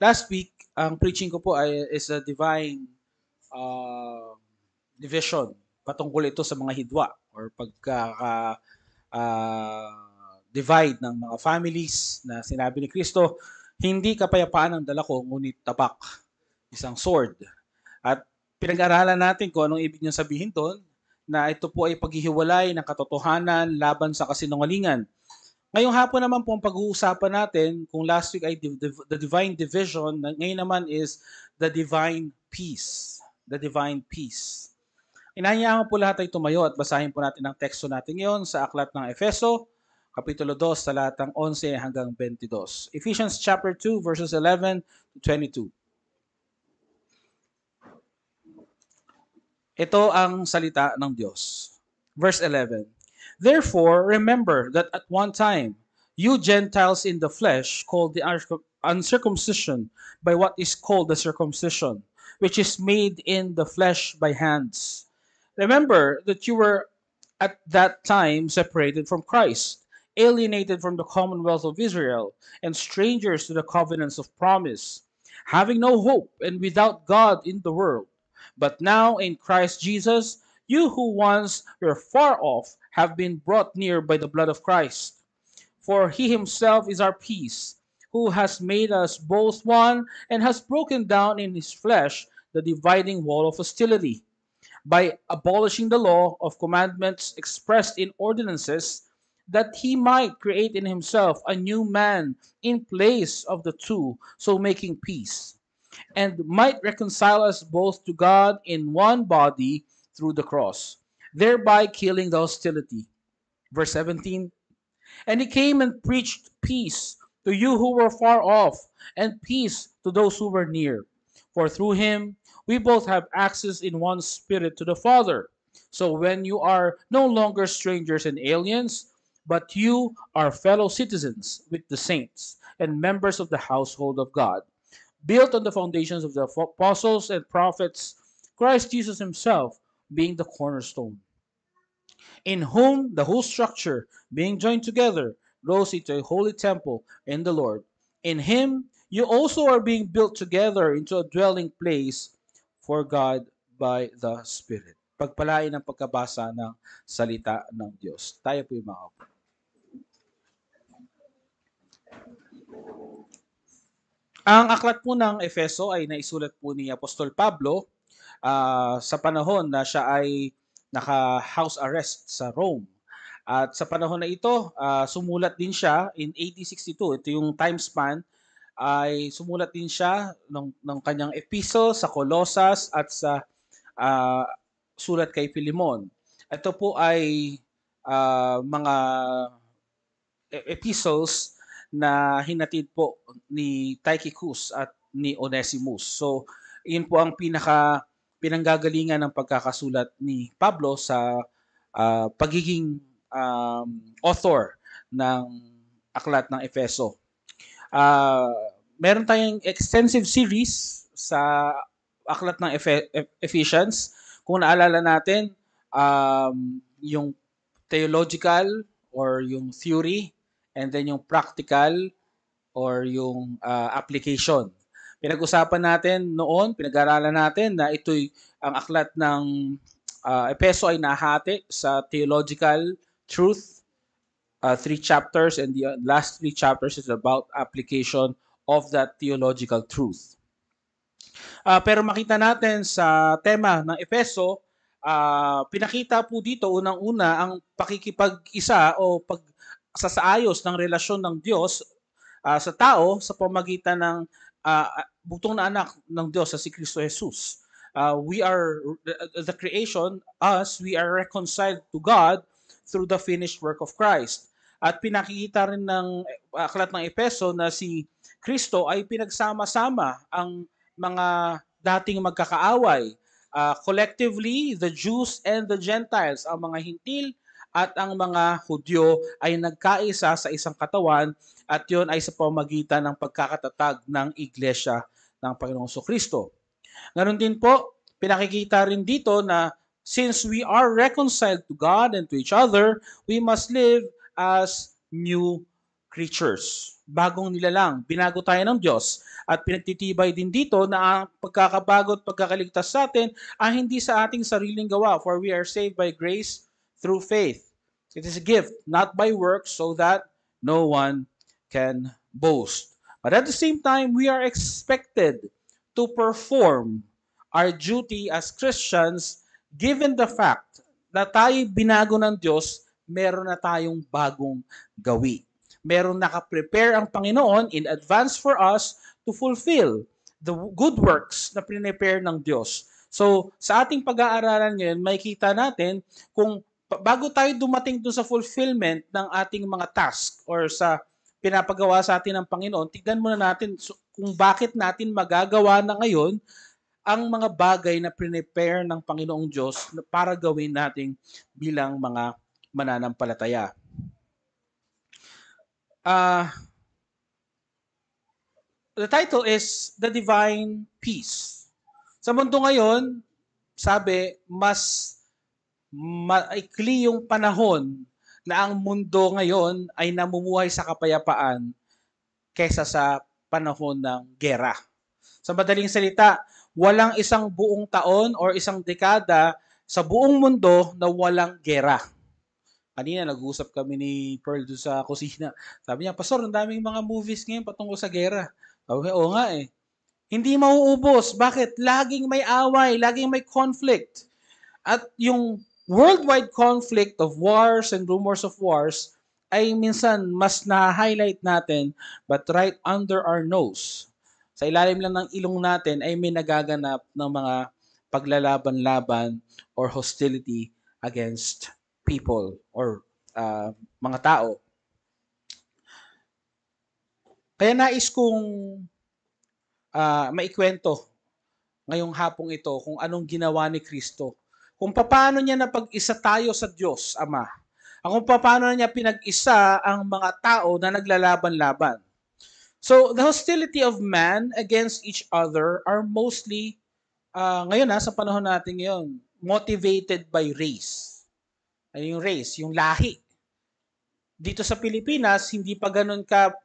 Last week, ang preaching ko po is a divine uh, division. Patungkol ito sa mga hidwa or divide ng mga families na sinabi ni Kristo, hindi kapayapaan ang dala ko, ngunit tabak, isang sword. At pinag-aralan natin kung anong ibig niyang sabihin doon, na ito po ay paghihiwalay ng katotohanan laban sa kasinungalingan. Ngayong hapon naman po ang pag-uusapan natin, kung last week ay the divine division, ngayon naman is the divine peace. The divine peace. Inahayaan po lahat ay tumayo at basahin po natin ang teksto natin ngayon sa aklat ng Efeso, Kapitulo 2, talatang 11 hanggang 22. Ephesians chapter 2, verses 11 to 22. Ito ang salita ng Diyos. Verse 11. Therefore, remember that at one time, you Gentiles in the flesh, called the uncircumcision by what is called the circumcision, which is made in the flesh by hands. Remember that you were at that time separated from Christ, alienated from the commonwealth of Israel, and strangers to the covenants of promise, having no hope and without God in the world. But now in Christ Jesus, you who once were far off have been brought near by the blood of Christ. For he himself is our peace, who has made us both one and has broken down in his flesh the dividing wall of hostility, by abolishing the law of commandments expressed in ordinances, that he might create in himself a new man in place of the two, so making peace, and might reconcile us both to God in one body through the cross, thereby killing the hostility. Verse 17. And he came and preached peace to you who were far off, and peace to those who were near. For through him we both have access in one spirit to the Father. So when you are no longer strangers and aliens, but you are fellow citizens with the saints and members of the household of God, built on the foundations of the apostles and prophets, Christ Jesus himself being the cornerstone, in whom the whole structure, being joined together, grows into a holy temple in the Lord. In him, you also are being built together into a dwelling place for God by the Spirit. Pagpalain ang pagkabasa ng salita ng Diyos. Tayo po yung mga kapatid. Ang aklat po ng Efeso ay naisulat po ni Apostol Pablo sa panahon na siya ay naka-house arrest sa Rome. At sa panahon na ito, sumulat din siya in AD 62. Ito yung time span, ay sumulat din siya ng kanyang epistle sa Colosas at sa sulat kay Philemon. Ito po ay mga epistles na hinatid po ni Tychicus at ni Onesimus. So, yun po ang pinanggagalingan ng pagkakasulat ni Pablo sa pagiging author ng aklat ng Efeso. Meron tayong extensive series sa aklat ng Ephesians. Kung naalala natin, yung theological or yung theory, and then yung practical or yung application. Pinag-usapan natin noon, pinag-aralan natin na ito'y ang aklat ng Efeso ay nahati sa theological truth, 3 chapters, and the last 3 chapters is about application of that theological truth. Pero makita natin sa tema ng Efeso, pinakita po dito unang-una ang pakikipag-isa o pagsasaayos ng relasyon ng Diyos sa tao sa pamagitan ng butong na anak ng Diyos sa si Kristo Jesus. We are the creation, we are reconciled to God through the finished work of Christ. At pinakikita rin ng aklat ng Efeso na si Kristo ay pinagsama-sama ang mga dating magkakaaway. Collectively, the Jews and the Gentiles, ang mga Hintil at ang mga Hudyo ay nagkaisa sa isang katawan, at yun ay sa pamagitan ng pagkakatatag ng Iglesia ng Panginoong Kristo. Ganon din po, pinakikita rin dito na since we are reconciled to God and to each other, we must live as new creatures. Bagong nilalang. Binago tayo ng Diyos. At pinagtitibay din dito na ang pagkakabago at pagkakaligtas sa atin ay hindi sa ating sariling gawa, for we are saved by grace through faith. It is a gift, not by works, so that no one can boast. But at the same time, we are expected to perform our duty as Christians given the fact na tayo binago ng Diyos, meron na tayong bagong gawi. Meron nakaprepare ang Panginoon in advance for us to fulfill the good works na prepare ng Diyos. So, sa ating pag-aaralan ngayon, makikita natin kung bago tayo dumating doon sa fulfillment ng ating mga task or sa pinapagawa sa atin ng Panginoon, tignan muna natin kung bakit natin magagawa na ngayon ang mga bagay na prepare ng Panginoong Diyos para gawin natin bilang mga mananampalataya. The title is The Divine Peace. Sa mundo ngayon, sabi, mas maikli yung panahon na ang mundo ngayon ay namumuhay sa kapayapaan kaysa sa panahon ng gera. Sa madaling salita, walang isang buong taon or isang dekada sa buong mundo na walang gera. Kanina nag-uusap kami ni Pearl doon sa kusina. Sabi niya, Pastor, ang daming mga movies ngayon patungkol sa gera. Sabi niya, oo nga eh. Hindi mauubos. Bakit? Laging may away, laging may conflict. At yung worldwide conflict of wars and rumors of wars ay minsan mas na-highlight natin, but right under our nose, sa ilalim lang ng ilong natin ay may nagaganap ng mga paglalaban-laban or hostility against people or mga tao. Kaya nais kong maikwento ngayong hapong ito kung anong ginawa ni Kristo. Kung paano niya napag-isa tayo sa Diyos, Ama. Kung paano niya pinag-isa ang mga tao na naglalaban-laban. So, the hostility of man against each other are mostly, ngayon sa panahon natin ngayon, motivated by race. Ano yung race? Yung lahi. Dito sa Pilipinas, hindi pa ganun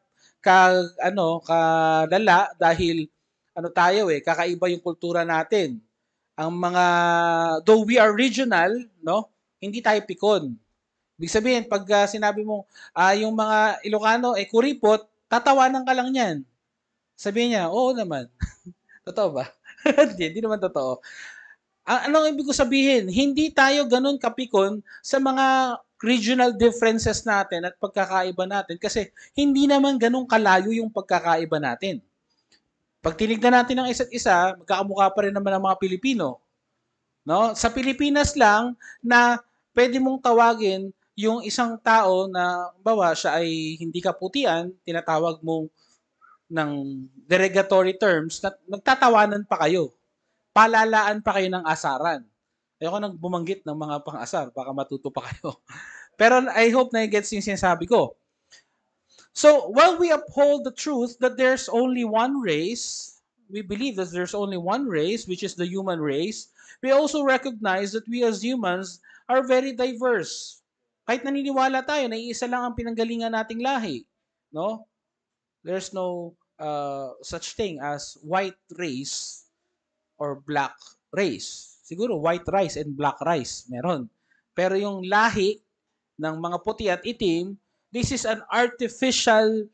kalala dahil kakaiba yung kultura natin. Ang mga, though we are regional, no, hindi tayo pikon. Ibig sabihin, pag sinabi mo, yung mga Ilocano, kuripot, tatawanan ka lang yan. Sabihin niya, oo naman. Totoo ba? Hindi naman totoo. Anong ibig ko sabihin? Hindi tayo ganun kapikon sa mga regional differences natin at pagkakaiba natin kasi hindi naman ganun kalayo yung pagkakaiba natin. Pag tinignan natin ang isa't isa, magkakamukha pa rin naman ang mga Pilipino. No? Sa Pilipinas lang na pwede mong tawagin yung isang tao na bawa siya ay hindi kaputian, tinatawag mong ng derogatory terms na nagtatawanan pa kayo. Palalaan pa kayo ng asaran. Ayoko nang bumanggit ng mga pang-asar, baka matuto pa kayo. Pero I hope na i-gets yung sinasabi ko. So, while we uphold the truth that there's only one race, we believe that there's only one race, which is the human race, we also recognize that we as humans are very diverse. Kahit naniniwala tayo na iisa lang ang pinanggalingan nating lahi, no? There's no such thing as white race or black race. Siguro white rice and black rice, meron. Pero yung lahi ng mga puti at itim, this is an artificial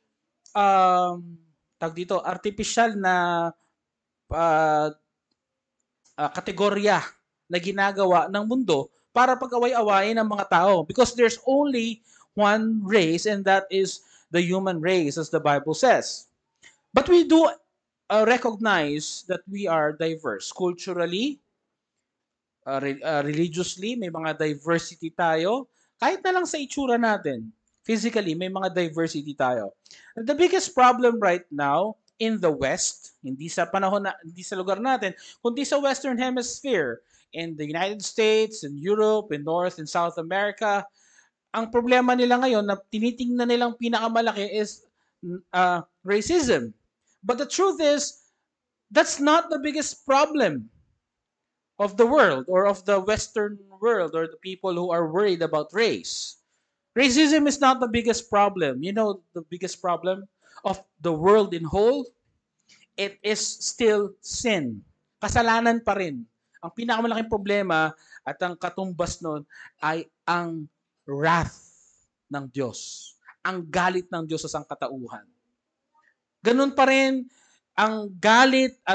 artificial na kategorya na ginagawa ng mundo para pag-away-awayin ng mga tao. Because there's only one race and that is the human race, as the Bible says. But we do recognize that we are diverse. Culturally, religiously, may mga diversity tayo. Kahit na lang sa itsura natin. Physically, may mga diversity tayo. And the biggest problem right now in the West, hindi sa panahon hindi sa lugar natin, kundi sa Western Hemisphere, in the United States, in Europe, in North and South America, ang problema nila ngayon na tinitingnan nilang pinakamalaki is racism. But the truth is, that's not the biggest problem of the world or of the Western world or the people who are worried about race. Racism is not the biggest problem. You know the biggest problem of the world in whole? It is still sin. Kasalanan pa rin. Ang pinakamalaking problema at ang katumbas nun ay ang wrath ng Diyos. Ang galit ng Diyos sa sangkatauhan. Ganun pa rin ang galit at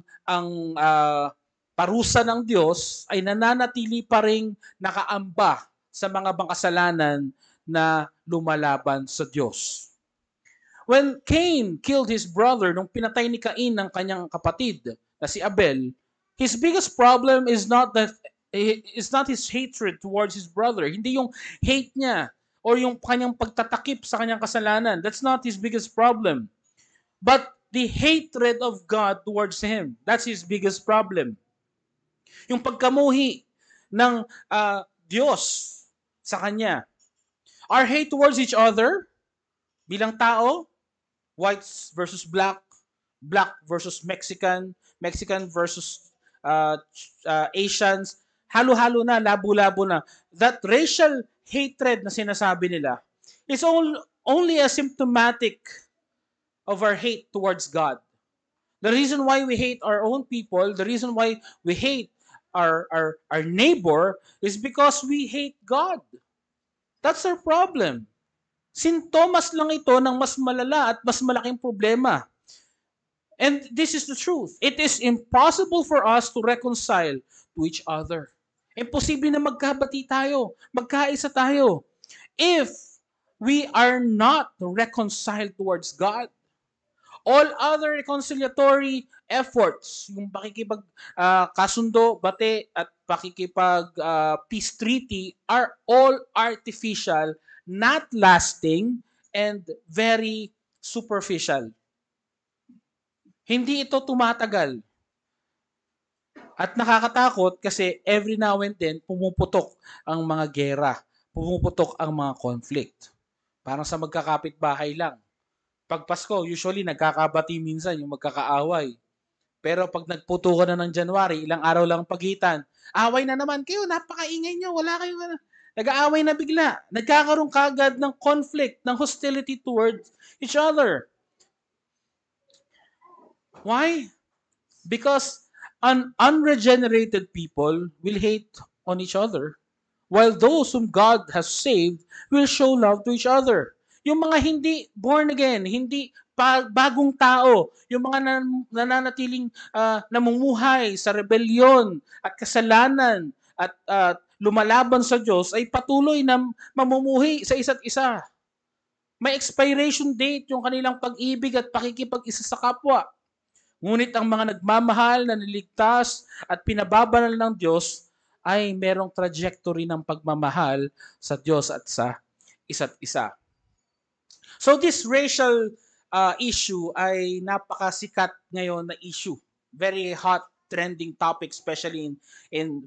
ang parusa ng Diyos ay nananatili pa ring nakaamba sa mga bangkasalanan na lumalaban sa Diyos. When Cain killed his brother, nung pinatay ni Cain ang kanyang kapatid na si Abel, his biggest problem is not his hatred towards his brother. Hindi yung hate niya or yung kanyang pagtatakip sa kanyang kasalanan. That's not his biggest problem. But the hatred of God towards him. That's his biggest problem. Yung pagkamuhi ng Diyos sa kanya. Our hate towards each other bilang tao, whites versus black, black versus Mexican, Mexican versus Asians, halo-halo na, labo-labo na. That racial hatred na sinasabi nila is only asymptomatic of our hate towards God. The reason why we hate our own people, the reason why we hate our neighbor is because we hate God. That's our problem. Sintomas lang ito ng mas malala at mas malaking problema. And this is the truth. It is impossible for us to reconcile to each other. Imposible na magkabati tayo, magkaisa tayo, if we are not reconciled towards God. All other reconciliatory efforts, yung pakikipag kasundo, bate, at pakikipag peace treaty are all artificial, not lasting, and very superficial. Hindi ito tumatagal. At nakakatakot kasi every now and then pumuputok ang mga gera, pumuputok ang mga conflict. Parang sa magkakapit-bahay lang. Pag Pasko, usually nagkakabati minsan yung magkakaaway. Pero pag nagputukan na ng January, ilang araw lang pagitan, away na naman kayo, napakaingay nyo, wala kayong nag-aaway na bigla. Nagkakaroon kagad ng conflict, ng hostility towards each other. Why? Because unregenerated people will hate on each other, while those whom God has saved will show love to each other. Yung mga hindi born again, hindi bagong tao, yung mga nananatiling namumuhay sa rebelyon at kasalanan at lumalaban sa Diyos ay patuloy na mamumuhi sa isa't isa. May expiration date yung kanilang pag-ibig at pakikipag-isa sa kapwa. Ngunit ang mga nagmamahal, na niligtas at pinababanal ng Diyos ay merong trajectory ng pagmamahal sa Diyos at sa isa't isa. So this racial issue ay napakasikat ngayon na issue. Very hot, trending topic, especially in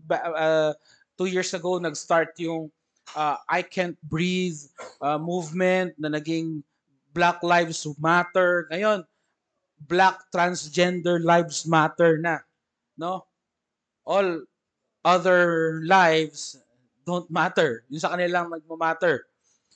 2 years ago, nag-start yung I Can't Breathe movement na naging Black Lives Matter. Ngayon, Black Transgender Lives Matter na. No? All other lives don't matter. Yung sa kanilang magmamatter.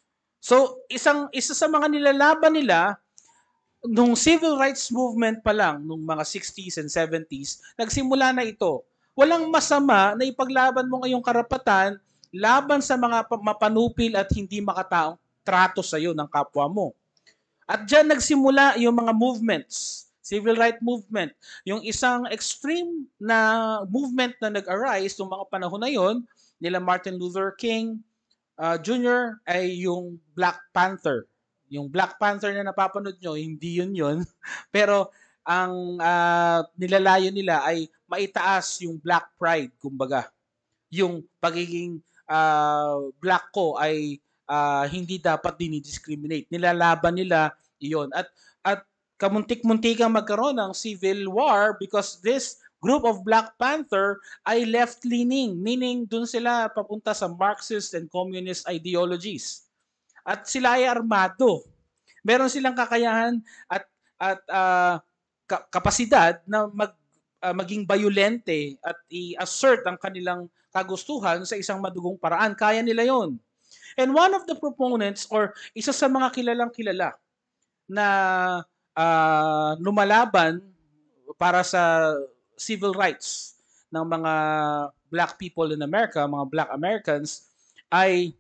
So, isa sa mga nilalaban nila, nung civil rights movement pa lang, nung mga 60s and 70s, nagsimula na ito. Walang masama na ipaglaban mo ngayong karapatan laban sa mga mapanupil at hindi makataong trato sa iyo ng kapwa mo. At dyan nagsimula yung mga movements, civil rights movement. Yung isang extreme na movement na nag-arise noong mga panahon na yon, nila Martin Luther King Jr. ay yung Black Panther. Yung Black Panther na napapanood nyo, hindi yun. Pero ang nilalayo nila ay maitaas yung Black Pride, kumbaga. Yung pagiging black ko ay hindi dapat dinidiscriminate. Nilalaban nila iyon. At kamuntik-muntikang magkaroon ng civil war because this group of Black Panther ay left-leaning, meaning dun sila papunta sa Marxist and communist ideologies. At sila ay armado. Meron silang kakayahan at kapasidad na maging violente at i-assert ang kanilang kagustuhan sa isang madugong paraan. Kaya nila yon. And one of the proponents or isa sa mga kilalang kilala na lumalaban para sa civil rights ng mga black people in America, mga black Americans, ay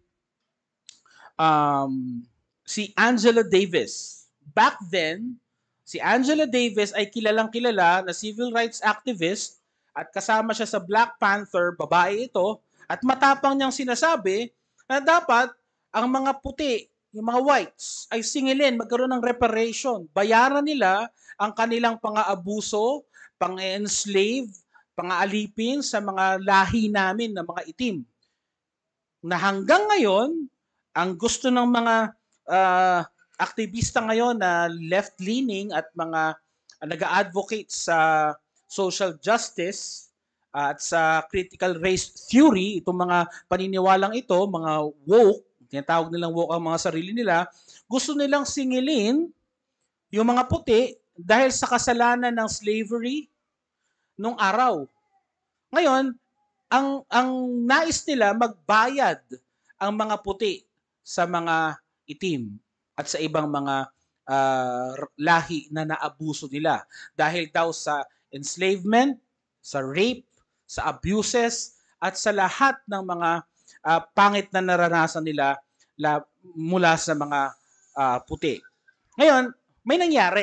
um, si Angela Davis. Back then, si Angela Davis ay kilalang kilala na civil rights activist at kasama siya sa Black Panther, babae ito, at matapang niyang sinasabi na dapat ang mga puti, yung mga whites, ay singilin, magkaroon ng reparation. Bayaran nila ang kanilang pang-aabuso, pang-enslave, pang-aalipin sa mga lahi namin na mga itim. Na hanggang ngayon, ang gusto ng mga aktivista ngayon na left-leaning at mga nag-advocate sa social justice at sa critical race theory, itong mga paniniwalang ito, mga woke, tinatawag nilang woke ang mga sarili nila, gusto nilang singilin yung mga puti dahil sa kasalanan ng slavery nung araw. Ngayon, ang nais nila magbayad ang mga puti sa mga itim at sa ibang mga lahi na naabuso nila dahil daw sa enslavement, sa rape, sa abuses at sa lahat ng mga pangit na naranasan nila mula sa mga puti. Ngayon, may nangyari.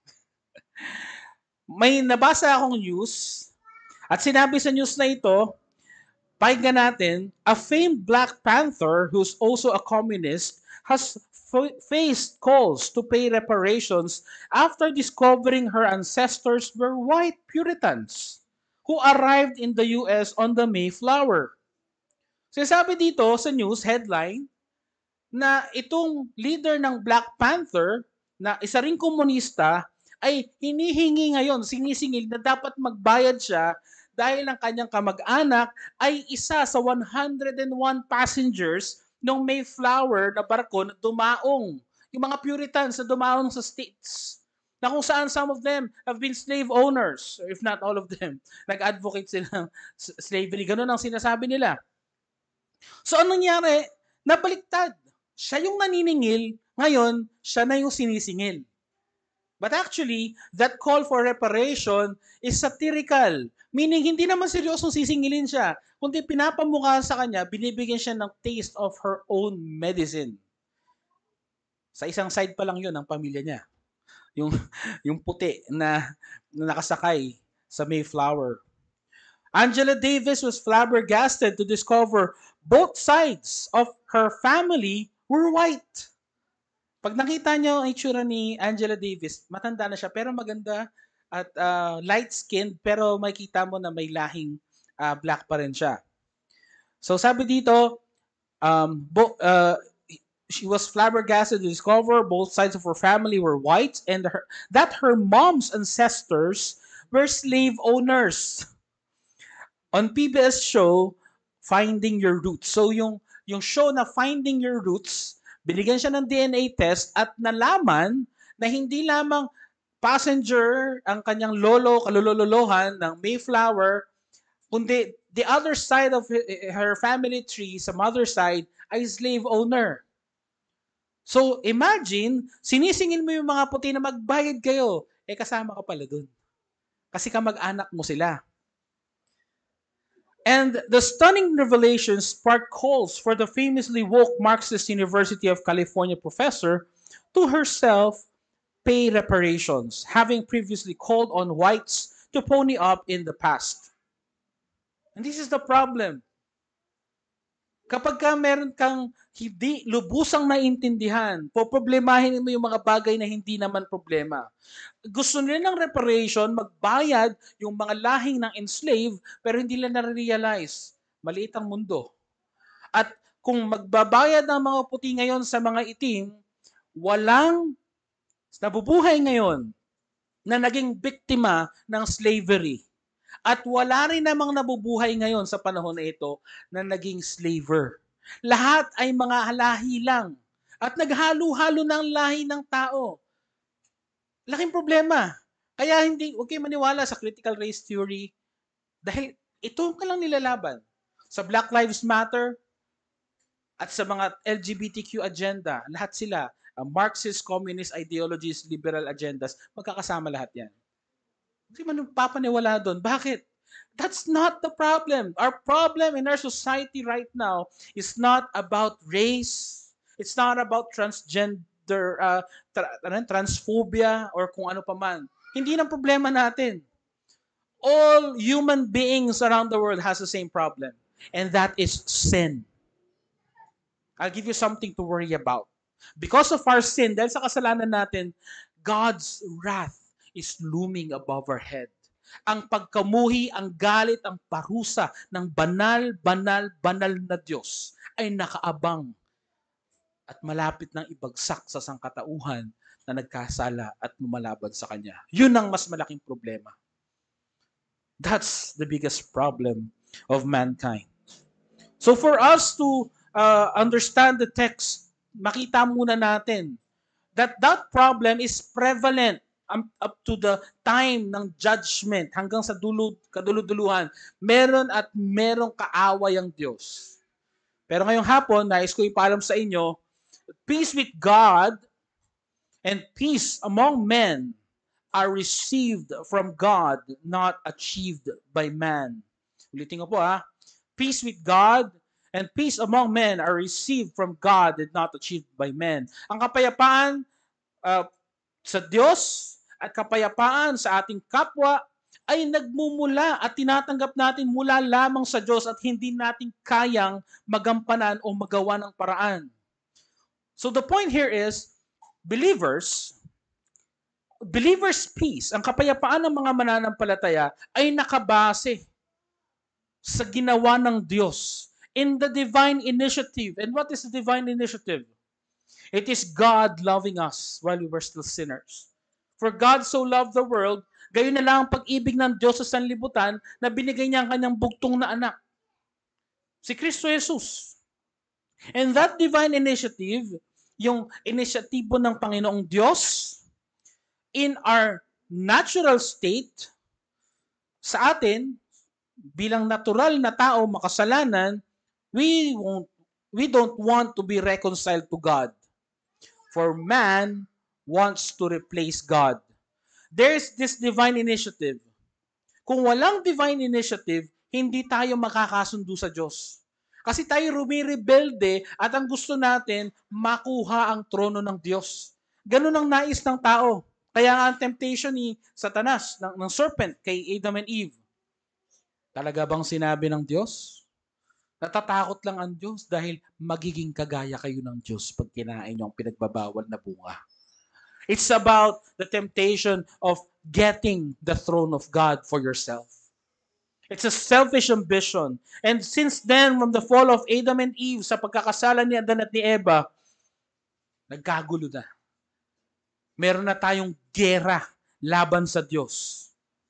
May nabasa akong news at sinabi sa news na ito, pakinggan natin, a famed Black Panther who's also a communist has faced calls to pay reparations after discovering her ancestors were white Puritans who arrived in the US on the Mayflower. Sinasabi dito sa news headline na itong leader ng Black Panther na isa ring komunista ay hinihingi ngayon, sinisingil na dapat magbayad siya dahil ang kanyang kamag-anak ay isa sa 101 passengers ng Mayflower na barko na dumaong. Yung mga Puritans na dumaong sa States na kung saan some of them have been slave owners, or if not all of them, nag-advocate sila ng slavery. Ganun ang sinasabi nila. So anong nangyari? Nabaliktad. Siya yung naniningil, ngayon siya na yung sinisingil. But actually, that call for reparation is satirical. Meaning, hindi naman seryosong sisingilin siya. Kundi pinapamukha sa kanya, binibigyan siya ng taste of her own medicine. Sa isang side pa lang yun ng pamilya niya. Yung puti na nakasakay sa Mayflower. Angela Davis was flabbergasted to discover both sides of her family were white. Pag nakita niyo ang itsura ni Angela Davis, matanda na siya pero maganda at light-skinned pero makikita mo na may lahing black pa rin siya. So sabi dito, she was flabbergasted to discover both sides of her family were white and that her mom's ancestors were slave owners. On PBS show, Finding Your Roots. So yung show na Finding Your Roots, binigyan siya ng DNA test at nalaman na hindi lamang passenger ang kanyang kalulolohan ng Mayflower, kundi the other side of her family tree, sa mother side, ay slave owner. So imagine, sinisingil mo yung mga puti na magbayad kayo, kasama ka pala dun. Kasi kamag-anak mo sila. And the stunning revelation sparked calls for the famously woke Marxist University of California professor to herself pay reparations, having previously called on whites to pony up in the past. And this is the problem. Kapag meron kang hindi lubusang naintindihan, poproblemahin mo yung mga bagay na hindi naman problema. Gusto nila ng reparation, magbayad yung mga lahing ng enslaved, pero hindi nila na-realize. Maliit ang mundo. At kung magbabayad ng mga puti ngayon sa mga itim, walang nabubuhay ngayon na naging biktima ng slavery. At wala rin namang nabubuhay ngayon sa panahon na ito na naging slaver. Lahat ay mga lahi lang. At naghalo-halo ng lahi ng tao. Laking problema. Kaya huwag kayo maniwala sa critical race theory dahil ito ka lang nilalaban. Sa Black Lives Matter, at sa mga LGBTQ agenda, lahat sila, Marxist, communist ideologies, liberal agendas, magkakasama lahat yan. Hindi man papaniwala doon. Bakit? That's not the problem. Our problem in our society right now is not about race. It's not about transgender, transphobia, or kung ano pa man. Hindi ng problema natin. All human beings around the world has the same problem. And that is sin. I'll give you something to worry about. Because of our sin, dahil sa kasalanan natin, God's wrath is looming above our head. Ang pagkamuhi, ang galit, ang parusa ng banal, banal, banal na Diyos ay nakaabang at malapit ng ibagsak sa sangkatauhan na nagkasala at lumalaban sa Kanya. Yun ang mas malaking problema. That's the biggest problem of mankind. So for us to understand the text, makita muna natin that that problem is prevalent up to the time ng judgment hanggang sa kaduluduluhan. Meron at merong kaaway ang Diyos. Pero ngayong hapon, nais ko ipaalam sa inyo, peace with God and peace among men are received from God, not achieved by man. Ulitin ko po Peace with God and peace among men are received from God and not achieved by men. Ang kapayapaan sa Diyos at kapayapaan sa ating kapwa ay nagmumula at tinatanggap natin mula lamang sa Diyos at hindi natin kayang magampanan o magawa ng paraan. So the point here is, believers' peace, ang kapayapaan ng mga mananampalataya ay nakabase sa ginawa ng Diyos in the divine initiative. And what is the divine initiative? It is God loving us while we were still sinners. For God so loved the world, gayon na lang ang pag-ibig ng Diyos sa sanlibutan na binigay niya ang kanyang bugtong na anak, si Kristo Jesus. And that divine initiative, yung inisyatibo ng Panginoong Diyos, in our natural state, sa atin, bilang natural na tao, makasalanan, we don't want to be reconciled to God. For man wants to replace God. There's this divine initiative. Kung walang divine initiative, hindi tayo makakasundo sa Diyos. Kasi tayo rumirebelde at ang gusto natin, makuha ang trono ng Diyos. Ganun ang nais ng tao. Kaya nga ang temptation ni Satanas, ng serpent kay Adam and Eve. Talaga bang sinabi ng Diyos? Natatakot lang ang Diyos dahil magiging kagaya kayo ng Diyos pag kinain niyo ang pinagbabawal na bunga. It's about the temptation of getting the throne of God for yourself. It's a selfish ambition. And since then, from the fall of Adam and Eve, sa pagkakasala ni Adan at ni Eva, nagkagulo na. Meron na tayong gera laban sa Diyos.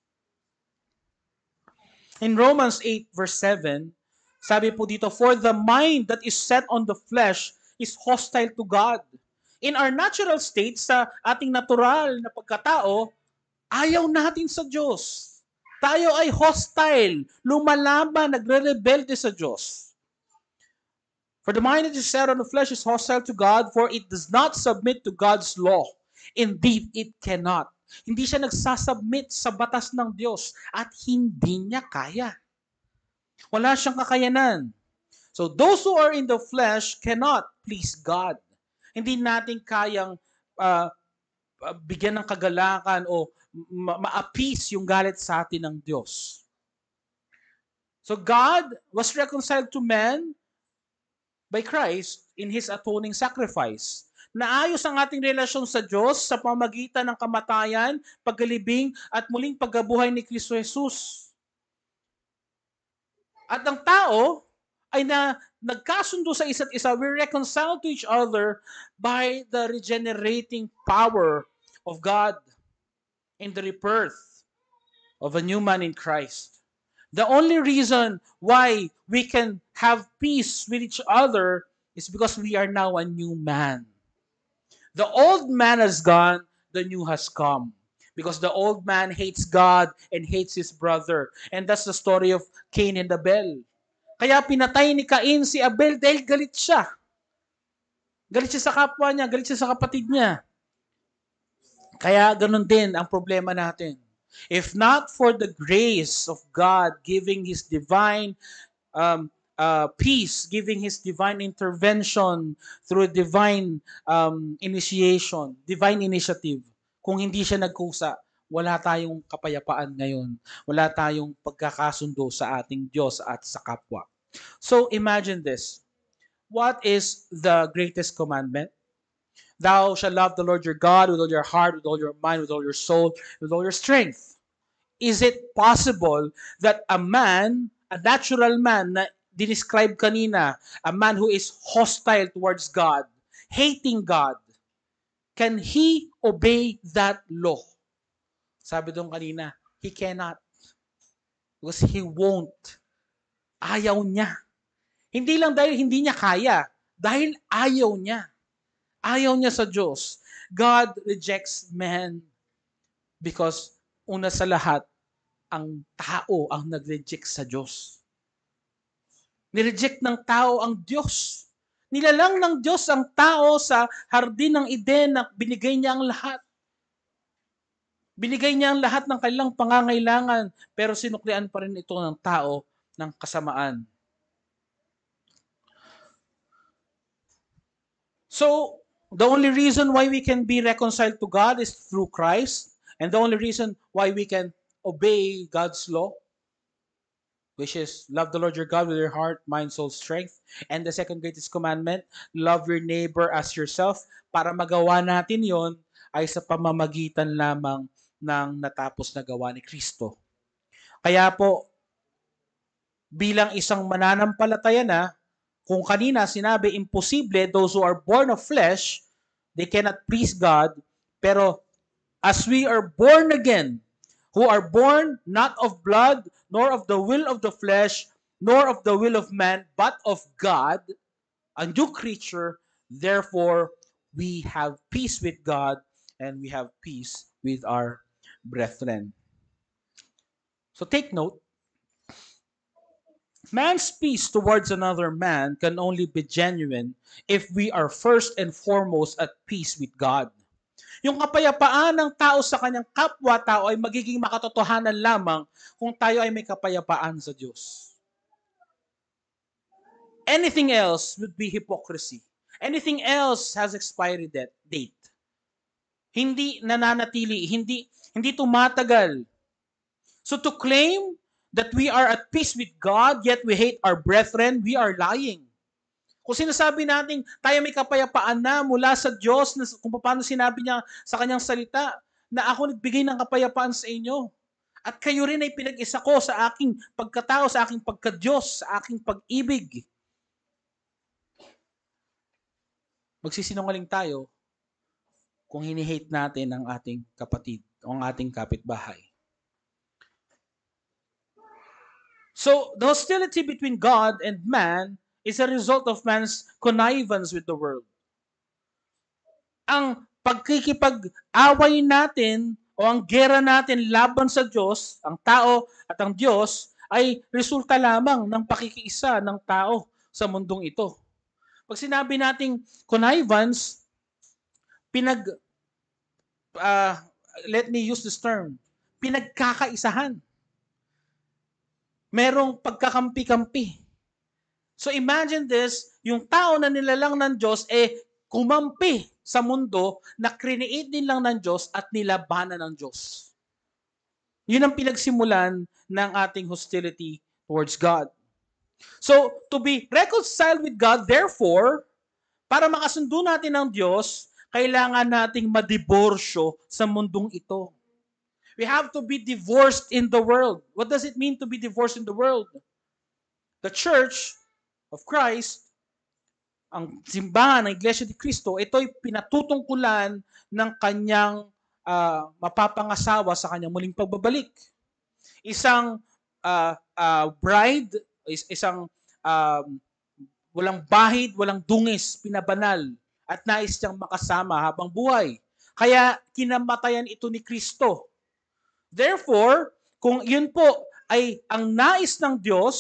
In Romans 8 verse 7, sabi po dito, for the mind that is set on the flesh is hostile to God. In our natural state, sa ating natural na pagkatao, ayaw natin sa Diyos. Tayo ay hostile, lumalaban, nagre-rebelde sa Diyos. For the mind that is set on the flesh is hostile to God, for it does not submit to God's law. Indeed, it cannot. Hindi siya nagsasubmit sa batas ng Diyos at hindi niya kaya. Wala siyang kakayanan. So those who are in the flesh cannot please God. Hindi natin kayang bigyan ng kagalakan o ma-appease yung galit sa atin ng Diyos. So God was reconciled to man by Christ in His atoning sacrifice. Naayos ang ating relasyon sa Diyos sa pamamagitan ng kamatayan, pagkalibing, at muling pagkabuhay ni Kristo Jesus. At ang tao ay nagkasundo sa isa't isa. We reconcile to each other by the regenerating power of God in the rebirth of a new man in Christ. The only reason why we can have peace with each other is because we are now a new man. The old man has gone, the new has come. Because the old man hates God and hates his brother. And that's the story of Cain and Abel. Kaya pinatay ni Cain si Abel dahil galit siya. Galit siya sa kapwa niya, galit siya sa kapatid niya. Kaya ganun din ang problema natin. If not for the grace of God giving His divine peace, giving His divine intervention through divine initiation, divine initiative, kung hindi siya nagkusa, wala tayong kapayapaan ngayon. Wala tayong pagkakasundo sa ating Diyos at sa kapwa. So imagine this. What is the greatest commandment? Thou shalt love the Lord your God with all your heart, with all your mind, with all your soul, with all your strength. Is it possible that a man, a natural man na dinescribe kanina, a man who is hostile towards God, hating God, can he obey that law? Sabi doon kanina, he cannot. Because he won't. Ayaw niya. Hindi lang dahil hindi niya kaya, dahil ayaw niya. Ayaw niya sa Diyos. God rejects man because una sa lahat, ang tao ang nag-reject sa Diyos. Nireject ng tao ang Diyos. Nilalang ng Diyos ang tao sa hardin ng Eden na binigay niya ang lahat. Binigay niya ang lahat ng kanilang pangangailangan, pero sinuklian pa rin ito ng tao ng kasamaan. So, the only reason why we can be reconciled to God is through Christ. And the only reason why we can obey God's law, which is love the Lord your God with your heart, mind, soul, strength. And the second greatest commandment, love your neighbor as yourself. Para magawa natin yon ay sa pamamagitan lamang ng natapos na gawa ni Kristo. Kaya po, bilang isang mananampalataya na, kung kanina sinabi, imposible, those who are born of flesh, they cannot please God. Pero as we are born again, who are born not of blood, nor of the will of the flesh, nor of the will of man, but of God, a new creature, therefore we have peace with God and we have peace with our brethren. So take note, man's peace towards another man can only be genuine if we are first and foremost at peace with God. Yung kapayapaan ng tao sa kanyang kapwa-tao ay magiging makatotohanan lamang kung tayo ay may kapayapaan sa Diyos. Anything else would be hypocrisy. Anything else has expiry date. Hindi nananatili, hindi tumatagal. So to claim that we are at peace with God, yet we hate our brethren, we are lying. Kung sinasabi natin, tayo may kapayapaan na mula sa Diyos, kung paano sinabi niya sa kanyang salita, na ako nagbigay ng kapayapaan sa inyo. At kayo rin ay pinag-isa ko sa aking pagkatao, sa aking pagka-Diyos, sa aking pag-ibig. Magsisinungaling tayo kung hinihate natin ang ating kapatid o ang ating kapitbahay. So, the hostility between God and man is a result of man's connivance with the world. Ang pagkikipag-away natin o ang gera natin laban sa Diyos, ang tao at ang Diyos, ay resulta lamang ng pakikiisa ng tao sa mundong ito. Pag sinabi nating connivance, let me use this term, pinagkakaisahan. Merong pagkakampi-kampi. So imagine this, yung tao na nilalang ng Diyos kumampi sa mundo na create din lang ng Diyos at nilabanan ng Diyos. Yun ang pinagsimulan ng ating hostility towards God. So, to be reconciled with God, therefore, para makasundo natin ng Diyos, kailangan nating madiborsyo sa mundong ito. We have to be divorced in the world. What does it mean to be divorced in the world? The Church of Christ, ang simbahan ng Iglesia ni Cristo, ito'y pinatutungkulan ng kanyang mapapangasawa sa kanyang muling pagbabalik. Isang bride, isang walang bahid, walang dungis, pinabanal, at nais siyang makasama habang buhay. Kaya kinamatayan ito ni Kristo. Therefore, kung yun po ay ang nais ng Diyos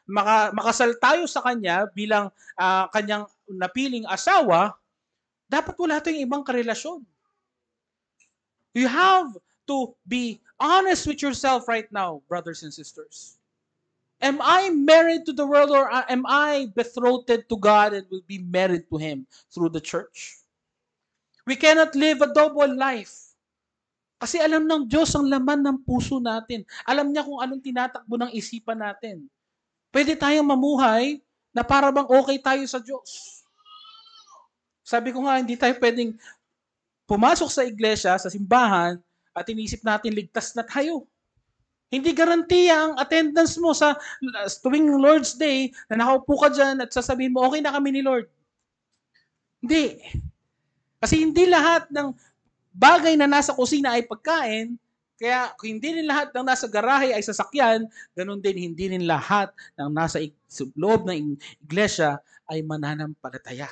makasal tayo sa kanya bilang kanyang napiling asawa, dapat wala tayong ibang karelasyon. You have to be honest with yourself right now, brothers and sisters. Am I married to the world, or am I betrothed to God and will be married to Him through the church? We cannot live a double life. Kasi alam ng Diyos ang laman ng puso natin. Alam niya kung anong tinatakbo ng isipan natin. Pwede tayong mamuhay na para bang okay tayo sa Diyos. Sabi ko nga, hindi tayo pwedeng pumasok sa iglesia, sa simbahan, at inisip natin ligtas na tayo. Hindi garantiya ang attendance mo sa tuwing Lord's Day na nakaupo ka dyan at sasabihin mo, okay na kami ni Lord. Hindi. Kasi hindi lahat ng bagay na nasa kusina ay pagkain, kaya kung hindi rin lahat ng nasa garahe ay sasakyan, ganun din hindi rin lahat ng nasa loob ng iglesia ay mananampalataya.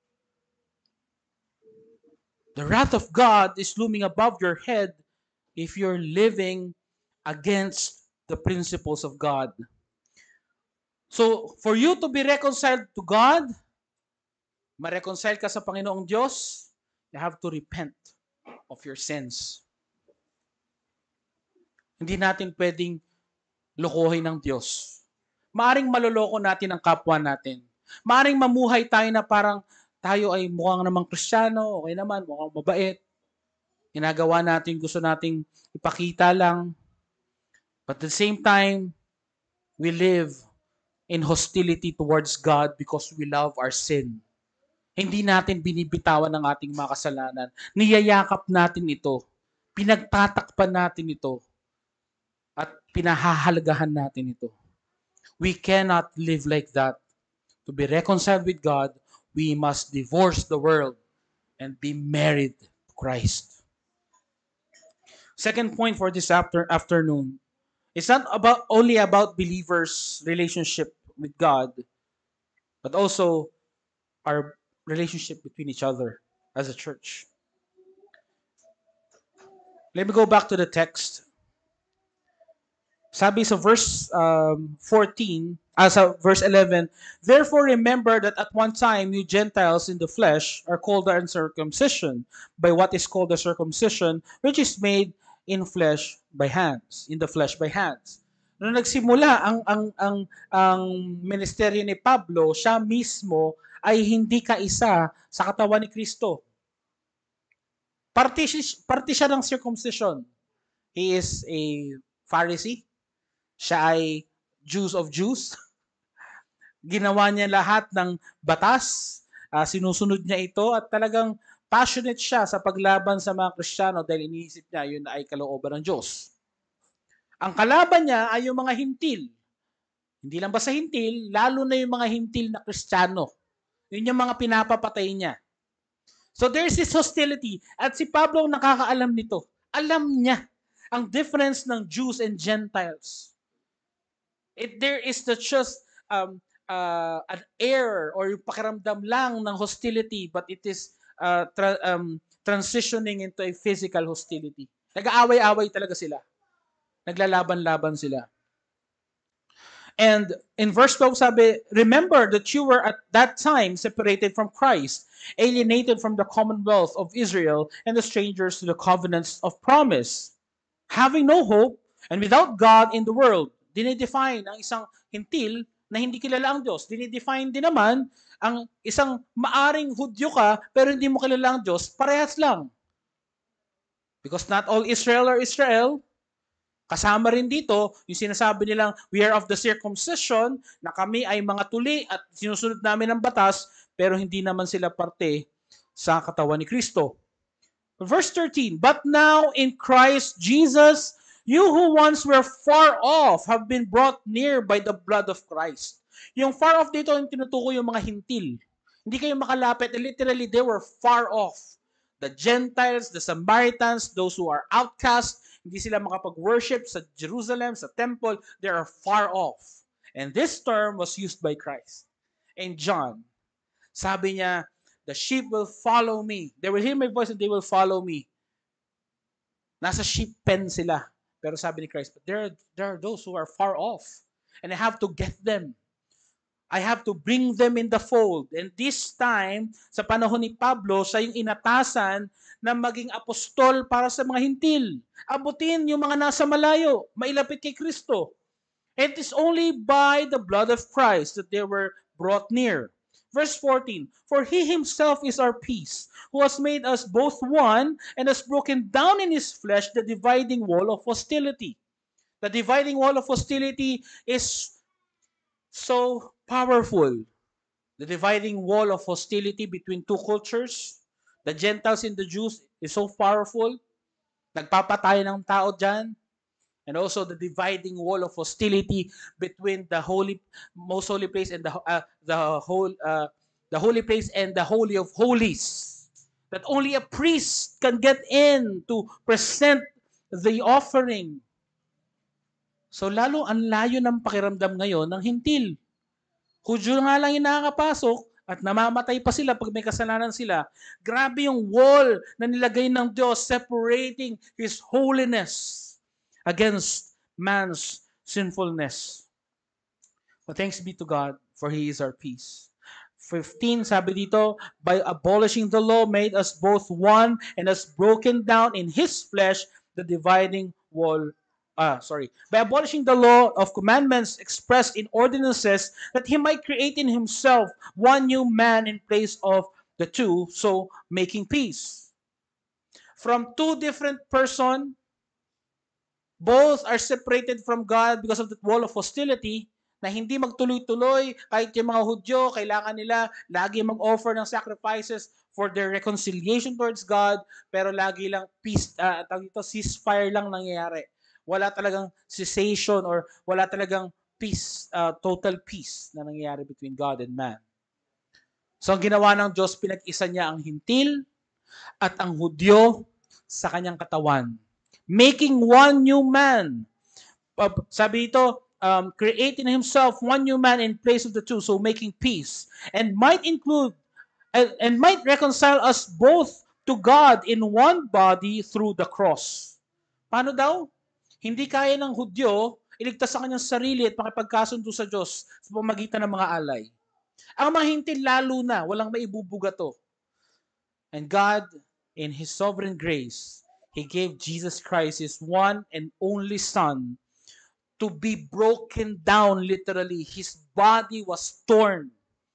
The wrath of God is looming above your head if you're living against the principles of God. So, for you to be reconciled to God, ma-reconcile ka sa Panginoong Diyos, you have to repent of your sins. Hindi natin pwedeng lokohin ng Diyos. Maaring maloloko natin ang kapwa natin. Maaring mamuhay tayo na parang tayo ay mukhang namang Kristiyano, okay naman, mukhang mabait. Ginagawa natin, gusto nating ipakita lang. But at the same time, we live in hostility towards God because we love our sin. Hindi natin binibitawan ang ating mga kasalanan. Niyayakap natin ito. Pinagtatakpan natin ito. At pinahahalagahan natin ito. We cannot live like that. To be reconciled with God, we must divorce the world and be married to Christ. Second point for this afternoon, it's not only about believers' relationship with God, but also our relationship between each other as a church. Let me go back to the text. Sabi sa verse 11, therefore remember that at one time you Gentiles in the flesh are called the uncircumcision by what is called the circumcision, which is made in the flesh by hands. Nung nagsimula ang ministeryo ni Pablo, siya mismo ay hindi kaisa sa katawan ni Kristo. Parte siya ng circumcision. He is a Pharisee. Siya ay Jews of Jews. Ginawa niya lahat ng batas. Sinusunod niya ito at talagang passionate siya sa paglaban sa mga Kristiyano dahil iniisip niya yun ay kalooban ng Diyos. Ang kalaban niya ay yung mga hintil. Hindi lang basta hintil, lalo na yung mga hintil na Kristiyano. Yun yung mga pinapapatay niya. So there's this hostility. At si Pablo ang nakakaalam nito. Alam niya ang difference ng Jews and Gentiles. There is just an air or yung pakiramdam lang ng hostility, but it is transitioning into a physical hostility. Nag-aaway-away talaga sila. Naglalaban-laban sila. And in verse 12 sabi, remember that you were at that time separated from Christ, alienated from the commonwealth of Israel, and the strangers to the covenants of promise, having no hope, and without God in the world. Dinedefine ang isang hintil na hindi kilala ang Diyos. Dinedefine din naman ang isang maaring Hudyo ka pero hindi mo kilala ang Diyos, parehas lang. Because not all Israel are Israel. Kasama rin dito yung sinasabi nilang we are of the circumcision, na kami ay mga tuli at sinusunod namin ang batas, pero hindi naman sila parte sa katawan ni Kristo. Verse 13, but now in Christ Jesus, you who once were far off have been brought near by the blood of Christ. Yung far off dito, yung tinutukoy yung mga hintil. Hindi kayo makalapit. Literally, they were far off. The Gentiles, the Samaritans, those who are outcast, hindi sila makapag-worship sa Jerusalem, sa temple. They are far off. And this term was used by Christ. And John, sabi niya, the sheep will follow me. They will hear my voice and they will follow me. Nasa sheep pen sila. Pero sabi ni Christ, but there are those who are far off. And I have to get them. I have to bring them in the fold. And this time, sa panahon ni Pablo, siya yung inatasan na maging apostol para sa mga hintil. Abutin yung mga nasa malayo, mailapit kay Kristo. It is only by the blood of Christ that they were brought near. Verse 14, for he himself is our peace, who has made us both one and has broken down in his flesh the dividing wall of hostility. The dividing wall of hostility is so powerful. The dividing wall of hostility between two cultures, the Gentiles and the Jews, is so powerful. Nagpapatay ng tao dyan. And also the dividing wall of hostility between the holy, most holy place and the holy place and the holy of holies. That only a priest can get in to present the offering. So lalo ang layo ng pakiramdam ngayon ng hintil. Hudyo nga lang yung nakakapasok at namamatay pa sila pag may kasalanan sila. Grabe yung wall na nilagay ng Diyos separating His holiness against man's sinfulness. But thanks be to God, for He is our peace. 15, sabi dito, by abolishing the law, made us both one and has broken down in His flesh the dividing wall. By abolishing the law of commandments expressed in ordinances, that He might create in Himself one new man in place of the two, so making peace. From two different persons, both are separated from God because of that wall of hostility, na hindi magtuloy-tuloy. Kahit yung mga Hudyo, kailangan nila lagi mag-offer ng sacrifices for their reconciliation towards God, pero lagi lang peace, ceasefire lang nangyayari. Wala talagang cessation or wala talagang peace, total peace na nangyayari between God and man. So ang ginawa ng Diyos, pinag-isa niya ang hintil at ang Hudyo sa kanyang katawan, making one new man. Sabi ito, creating himself one new man in place of the two, so making peace, and might include and might reconcile us both to God in one body through the cross. Paano daw? Hindi kaya ng Hudyo iligtas sa kanyang sarili at makipagkasundo sa Diyos sa pamamagitan ng mga alay. Ang mga hintil lalo na, walang maibubugato. And God, in His sovereign grace, He gave Jesus Christ, His one and only Son, to be broken down literally. His body was torn.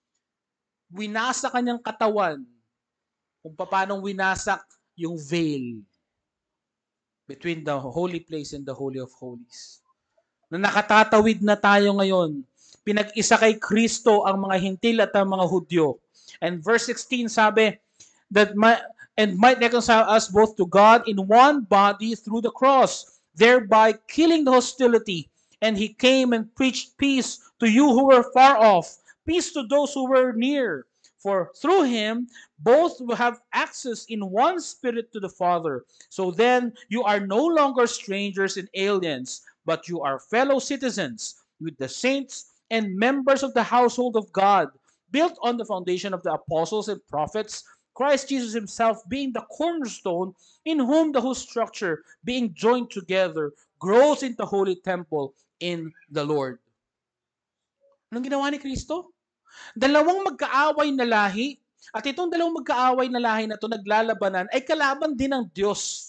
Winasak kanyang katawan kung paano winasak yung veil between the holy place and the Holy of Holies. Na nakatatawid na tayo ngayon. Pinag-isa kay Kristo ang mga hintil at ang mga Hudyo. And verse 16 sabi, that might reconcile us both to God in one body through the cross, thereby killing the hostility. And He came and preached peace to you who were far off, peace to those who were near. For through Him, both will have access in one Spirit to the Father. So then, you are no longer strangers and aliens, but you are fellow citizens with the saints and members of the household of God, built on the foundation of the apostles and prophets, Christ Jesus Himself being the cornerstone, in whom the whole structure, being joined together, grows into the holy temple in the Lord. Anong ginawa ni Kristo? Dalawang magkaaway na lahi, at itong dalawang magkaaway na lahi na ito naglalabanan, ay kalaban din ng Diyos.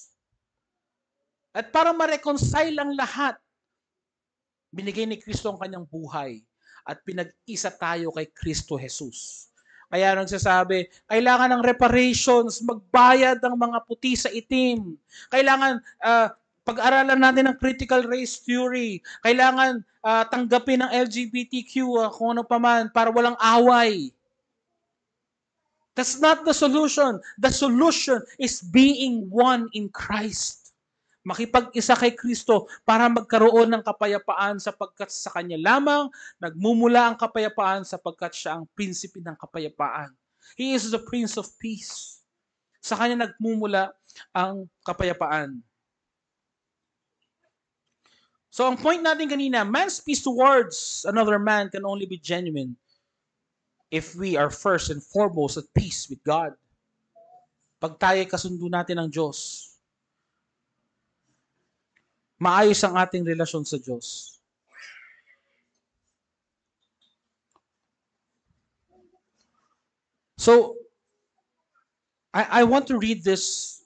At para ma-reconcile ang lahat, binigay ni Kristo ang kanyang buhay at pinag-isa tayo kay Kristo Jesus. Kaya nagsasabi, kailangan ng reparations, magbayad ang mga puti sa itim. Kailangan pag-aralan natin ng critical race theory. Kailangan tanggapin ng LGBTQ, kung ano pa man, para walang away. That's not the solution. The solution is being one in Christ. Makipag-isa kay Kristo para magkaroon ng kapayapaan sapagkat sa Kanya lamang nagmumula ang kapayapaan sapagkat Siya ang prinsipe ng kapayapaan. He is the Prince of Peace. Sa Kanya nagmumula ang kapayapaan. So ang point natin kanina, man's peace towards another man can only be genuine if we are first and foremost at peace with God. Pag tayo kasundo natin ng Diyos, maayos ang ating relasyon sa Diyos. So, I want to read this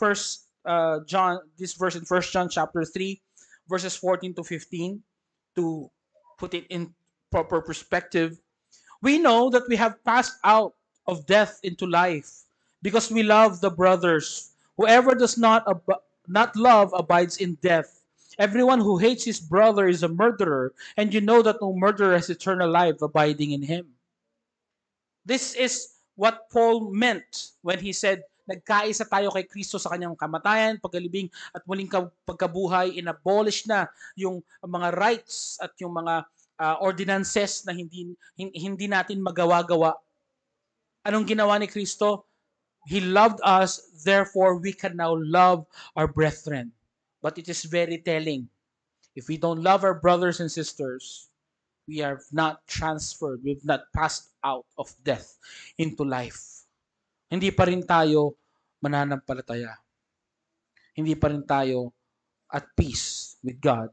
this verse in First John chapter 3, verses 14 to 15, to put it in proper perspective. We know that we have passed out of death into life because we love the brothers. Whoever does not love abides in death. Everyone who hates his brother is a murderer, and you know that no murderer has eternal life abiding in him. This is what Paul meant when he said, nagkaisa tayo kay Kristo sa kanyang kamatayan, pagkalibing at muling pagkabuhay, inabolish na yung mga rights at yung mga ordinances na hindi natin magawa-gawa. Anong ginawa ni Kristo? He loved us, therefore we can now love our brethren. But it is very telling. If we don't love our brothers and sisters, we have not transferred, we've not passed out of death into life. Hindi pa rin tayo mananampalataya. Hindi pa rin tayo at peace with God.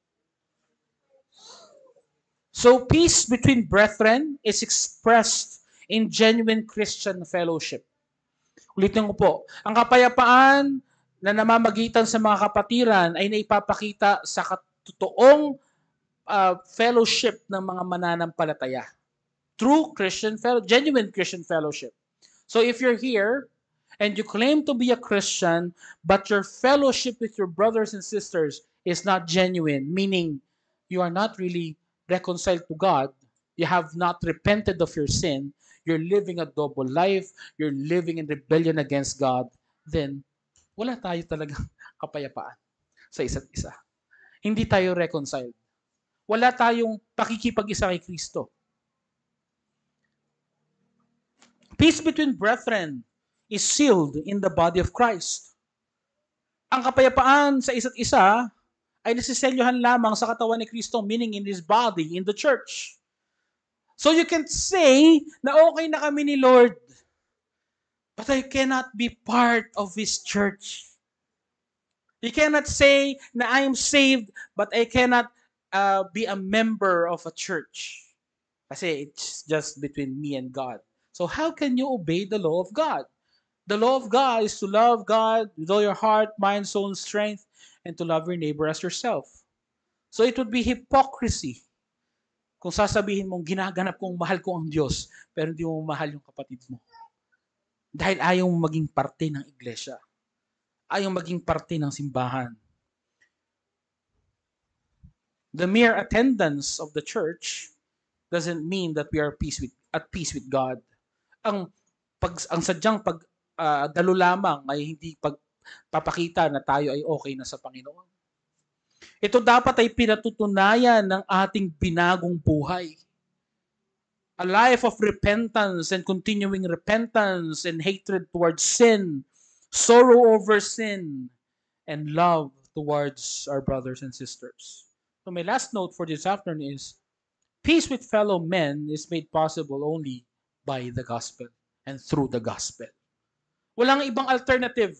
So peace between brethren is expressed in genuine Christian fellowship. Ulitin ko po, ang kapayapaan na namamagitan sa mga kapatiran ay naipapakita sa totoong fellowship ng mga mananampalataya. True genuine Christian fellowship. So if you're here and you claim to be a Christian, but your fellowship with your brothers and sisters is not genuine, meaning you are not really reconciled to God, you have not repented of your sin, you're living a double life, you're living in rebellion against God, then wala tayo talagang kapayapaan sa isa't isa. Hindi tayo reconciled. Wala tayong pakikipag-isa kay Kristo. Peace between brethren is sealed in the body of Christ. Ang kapayapaan sa isa't isa ay nasiselyohan lamang sa katawan ni Kristo, meaning in His body, in the church. So you can say na okay na kami ni Lord, but I cannot be part of His church. You cannot say na I am saved, but I cannot be a member of a church. Kasi it's just between me and God. So how can you obey the law of God? The law of God is to love God with all your heart, mind, soul, and strength, and to love your neighbor as yourself. So it would be hypocrisy kung sasabihin mong ginaganap kong mahal ko ang Diyos, pero hindi mo mahal yung kapatid mo. Dahil ayaw mong maging parte ng iglesia. Ayaw maging parte ng simbahan. The mere attendance of the church doesn't mean that we are at peace with God. Ang sadyang dalo lamang ay hindi pagpapakita na tayo ay okay na sa Panginoon. Ito dapat ay pinatutunayan ng ating binagong buhay. A life of repentance and continuing repentance and hatred towards sin, sorrow over sin, and love towards our brothers and sisters. So my last note for this afternoon is, peace with fellow men is made possible only by the gospel and through the gospel. Walang ibang alternative.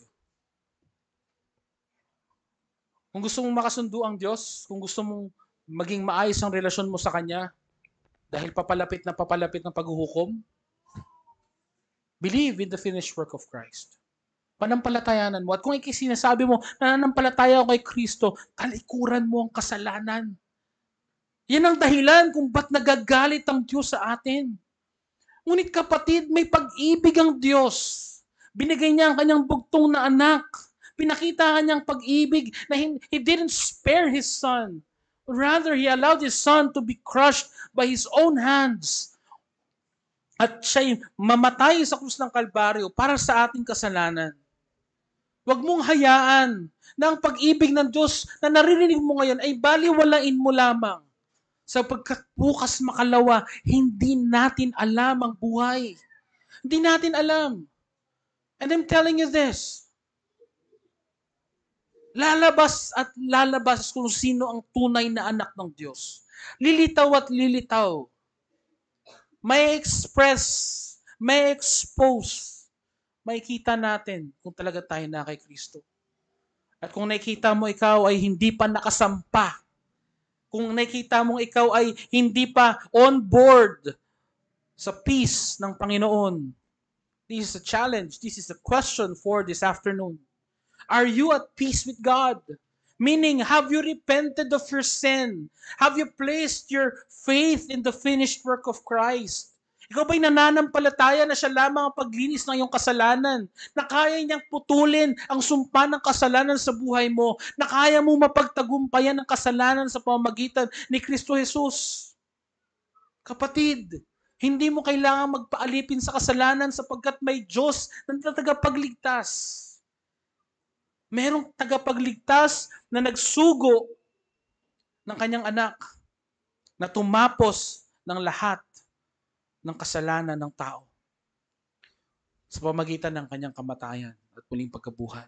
Kung gusto mong makasundo ang Diyos, kung gusto mong maging maayos ang relasyon mo sa Kanya, dahil papalapit ng paghuhukom, believe in the finished work of Christ. Panampalatayanan mo. At kung sinasabi mo, nananampalataya ako kay Kristo, talikuran mo ang kasalanan. Yan ang dahilan kung ba't nagagalit ang Diyos sa atin. Ngunit kapatid, may pag-ibig ang Diyos. Binigay niya ang kanyang bugtong na anak. Pinakita kanyang pag-ibig na He didn't spare His Son. Rather, He allowed His Son to be crushed by His own hands. At siya'y mamatay sa krus ng Kalbaryo para sa ating kasalanan. Huwag mong hayaan na ang pag-ibig ng Diyos na naririnig mo ngayon ay baliwalain mo lamang. Sapagkat bukas makalawa, hindi natin alam ang buhay. Hindi natin alam. And I'm telling you this, lalabas at lalabas kung sino ang tunay na anak ng Diyos. Lilitaw at lilitaw. May express, may expose. May kita natin kung talaga tayo na kay Kristo. At kung nakikita mo ikaw ay hindi pa nakasampa, kung nakikita mo ikaw ay hindi pa on board sa peace ng Panginoon, This is a challenge. This is a question for this afternoon. Are you at peace with God? Meaning, have you repented of your sin? Have you placed your faith in the finished work of Christ? Ikaw ba'y nananampalataya na siya lamang ang paglinis ng iyong kasalanan? Na kaya niyang putulin ang sumpa ng kasalanan sa buhay mo? Na kaya mo mapagtagumpayan ang kasalanan sa pamamagitan ni Kristo Jesus? Kapatid, hindi mo kailangang magpaalipin sa kasalanan sapagkat may Diyos na tagapagligtas. Merong tagapagligtas na nagsugo ng kanyang anak na tumapos ng lahat ng kasalanan ng tao sa pamamagitan ng kanyang kamatayan at muling pagkabuhay.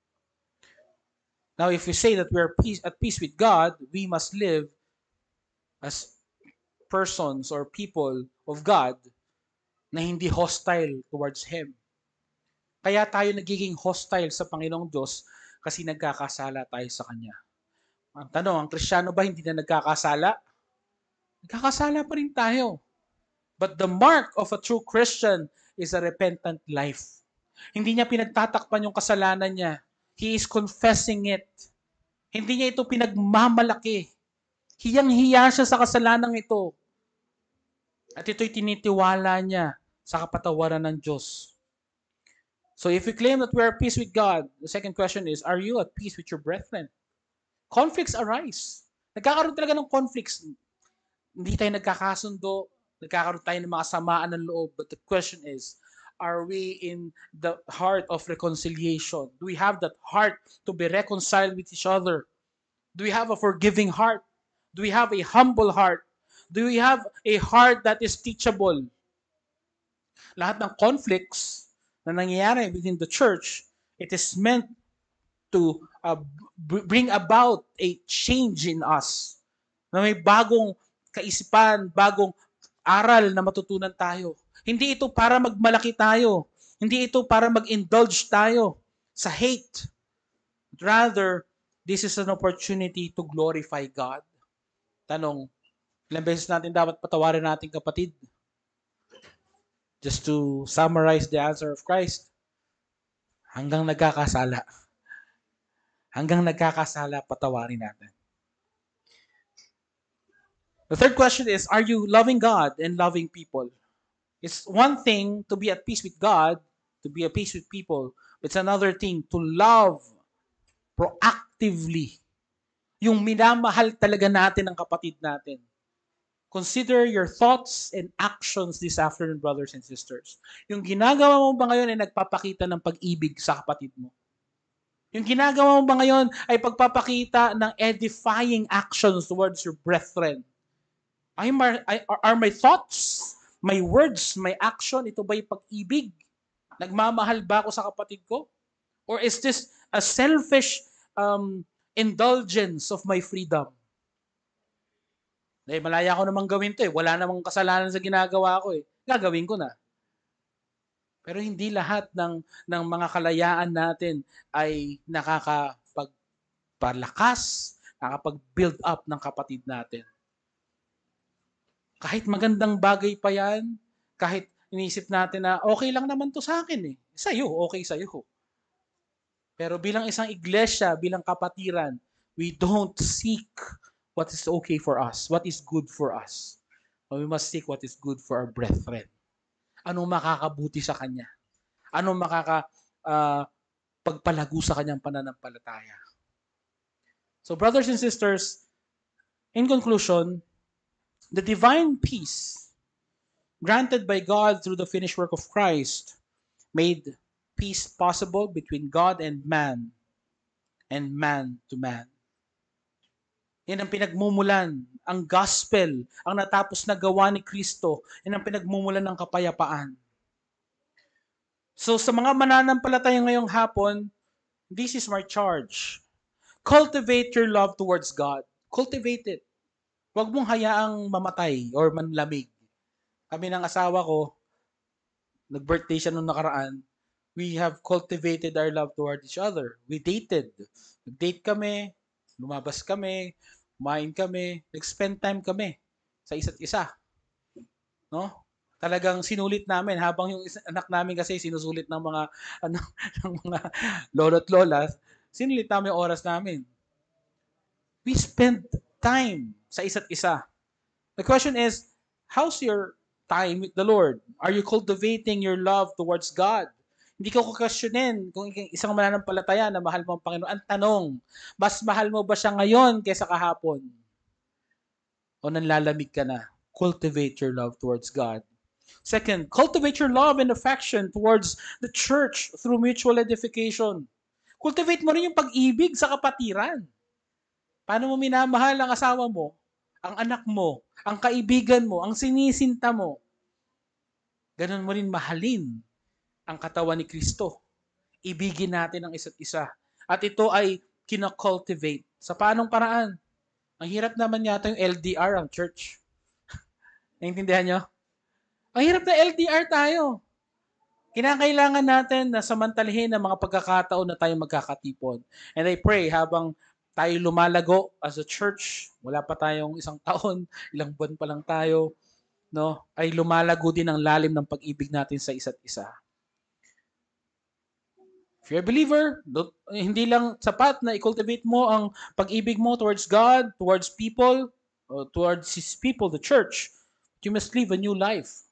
Now, if we say that we are at peace with God, we must live as persons or people of God na hindi hostile towards Him. Kaya tayo nagiging hostile sa Panginoong Diyos kasi nagkakasala tayo sa Kanya. Ang tanong, ang Kristiyano ba hindi na nagkakasala? Nagkakasala pa rin tayo. But the mark of a true Christian is a repentant life. Hindi niya pinagtatakpan yung kasalanan niya. He is confessing it. Hindi niya ito pinagmamalaki. Hiyang-hiya siya sa kasalanang ito. At ito'y tinitiwala niya sa kapatawaran ng Diyos. So if we claim that we are at peace with God, the second question is, are you at peace with your brethren? Conflicts arise. Nagkakaroon talaga ng conflicts. Hindi tayo nagkakasundo, nagkakaroon tayo ng mga samaan ng loob. But the question is, are we in the heart of reconciliation? Do we have that heart to be reconciled with each other? Do we have a forgiving heart? Do we have a humble heart? Do we have a heart that is teachable? Lahat ng conflicts na nangyayari within the church, it is meant to bring about a change in us. Na may bagong kaisipan, bagong aral na matutunan tayo. Hindi ito para magmalaki tayo. Hindi ito para mag-indulge tayo sa hate. Rather, this is an opportunity to glorify God. Tanong, ilang beses natin dapat patawarin nating kapatid? Just to summarize the answer of Christ, hanggang nagkakasala. Hanggang nagkakasala, patawarin natin. The third question is, are you loving God and loving people? It's one thing to be at peace with God, to be at peace with people. It's another thing to love proactively. Yung minamahal talaga natin ang kapatid natin. Consider your thoughts and actions this afternoon, brothers and sisters. Yung ginagawa mo ba ngayon ay nagpapakita ng pag-ibig sa kapatid mo? Yung ginagawa mo ba ngayon ay pagpapakita ng edifying actions towards your brethren? Are my thoughts, my words, my action, ito ba'y pag-ibig? Nagmamahal ba ako sa kapatid ko? Or is this a selfish indulgence of my freedom? Malaya ko namang gawin to eh. Wala namang kasalanan sa ginagawa ko eh. Gagawin ko na. Pero hindi lahat ng mga kalayaan natin ay nakakapagpalakas, nakakapag-build up ng kapatid natin. Kahit magandang bagay pa yan, kahit inisip natin na okay lang naman to sa akin eh. Sa'yo, okay sa'yo. Pero bilang isang iglesia, bilang kapatiran, we don't seek what is okay for us, what is good for us. But we must seek what is good for our brethren. Anong makakabuti sa kanya? Anong pagpalago sa kanyang pananampalataya? So brothers and sisters, in conclusion, the divine peace granted by God through the finished work of Christ made peace possible between God and man to man. Yan ang pinagmumulan, ang gospel, ang natapos na gawa ni Kristo, yan ang pinagmumulan ng kapayapaan. So sa mga mananampalataya ngayong hapon, this is my charge. Cultivate your love towards God. Cultivate it. Huwag mong hayaang mamatay or manlamig. Kami ng asawa ko, nag-birthday siya nung nakaraan, we have cultivated our love toward each other. We dated. Nag-date kami, lumabas kami, kumain kami, nag-spend time kami sa isa't isa. No? Talagang sinulit namin habang yung anak namin kasi sinusulit ng mga ano ng mga lolo't lola, sinulit namin yung oras namin. We spend time sa isa't isa. The question is, how's your time with the Lord? Are you cultivating your love towards God? Hindi ko kukwestiyonin kung isang mananampalataya na mahal mo ang Panginoon. Ang tanong, mas mahal mo ba siya ngayon kaysa kahapon? O nanlalamig ka na? Cultivate your love towards God. Second, cultivate your love and affection towards the church through mutual edification. Cultivate mo rin yung pag-ibig sa kapatiran. Paano mo minamahal ang asawa mo, ang anak mo, ang kaibigan mo, ang sinisinta mo? Ganon mo rin mahalin ang katawan ni Kristo. Ibigin natin ang isa't isa. At ito ay kina-cultivate. Sa paanong paraan? Ang hirap naman yata yung LDR, ang church. Naintindihan nyo? Ang hirap na LDR tayo. Kinakailangan natin na samantalahin ang mga pagkakataon na tayo magkakatipon. And I pray habang tayo lumalago as a church, wala pa tayong isang taon, ilang buwan pa lang tayo, no, ay lumalago din ang lalim ng pag-ibig natin sa isa't isa. If you're a believer, hindi lang sapat na i-cultivate mo ang pag-ibig mo towards God, towards people, towards His people, the church. You must live a new life.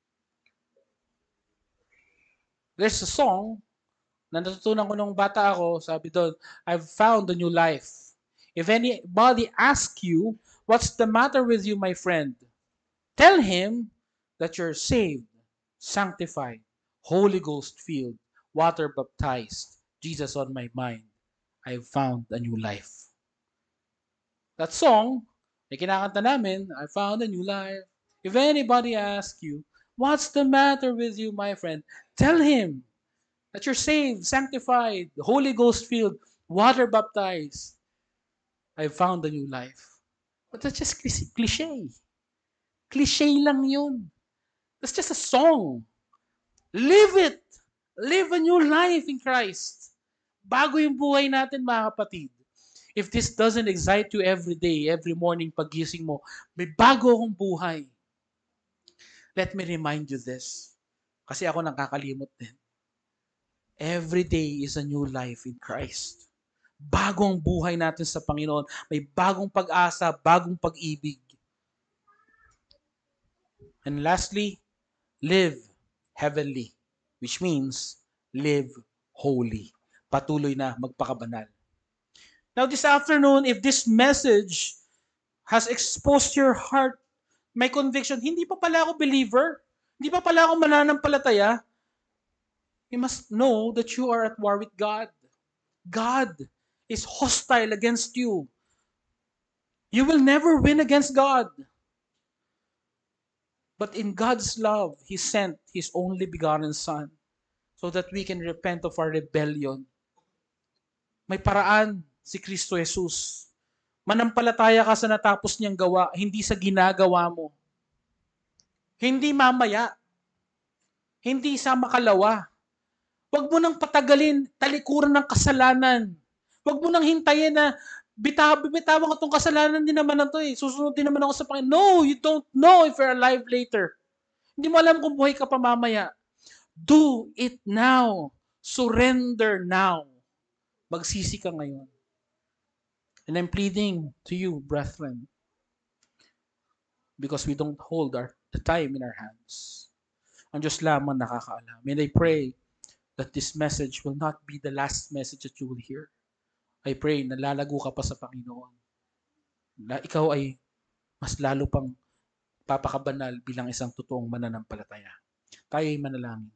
There's a song na natutunan ko nung bata ako, sabi doon, I've found a new life. If anybody asks you, what's the matter with you, my friend? Tell him that you're saved, sanctified, Holy Ghost filled, water baptized, Jesus on my mind. I've found a new life. That song, may kinakanta namin, I found a new life. If anybody asks you, what's the matter with you, my friend? Tell him that you're saved, sanctified, Holy Ghost filled, water baptized. I found a new life. But that's just cliche. Cliche lang yun. That's just a song. Live it. Live a new life in Christ. Bago yung buhay natin, mga kapatid. If this doesn't excite you every day, every morning pagising mo, may bago akong buhay. Let me remind you this. Kasi ako nakakalimot din. Every day is a new life in Christ. Bagong buhay natin sa Panginoon. May bagong pag-asa, bagong pag-ibig. And lastly, live heavenly, which means live holy. Patuloy na magpakabanal. Now this afternoon, if this message has exposed your heart, may conviction, hindi pa pala ako believer, hindi pa pala ako mananampalataya, you must know that you are at war with God. God is hostile against you. You will never win against God. But in God's love, He sent His only begotten Son so that we can repent of our rebellion. May paraan si Kristo Jesus. Manampalataya ka sa natapos niyang gawa, hindi sa ginagawa mo. Hindi mamaya. Hindi sa makalawa. Huwag mo nang patagalin, talikuran ng kasalanan. Huwag mo nang hintayin na bitawan ko itong kasalanan din naman na ito eh. Susunod din naman ako sa Panginoon. No, you don't know if you're alive later. Hindi mo alam kung buhay ka pa mamaya. Do it now. Surrender now. Magsisi ka ngayon. And I'm pleading to you, brethren, because we don't hold the time in our hands. Ang Diyos lamang nakakaalam. And I pray that this message will not be the last message that you will hear. I pray na lalago ka pa sa Panginoon. Na ikaw ay mas lalo pang papakabanal bilang isang totoong mananampalataya. Tayo ay manalangin.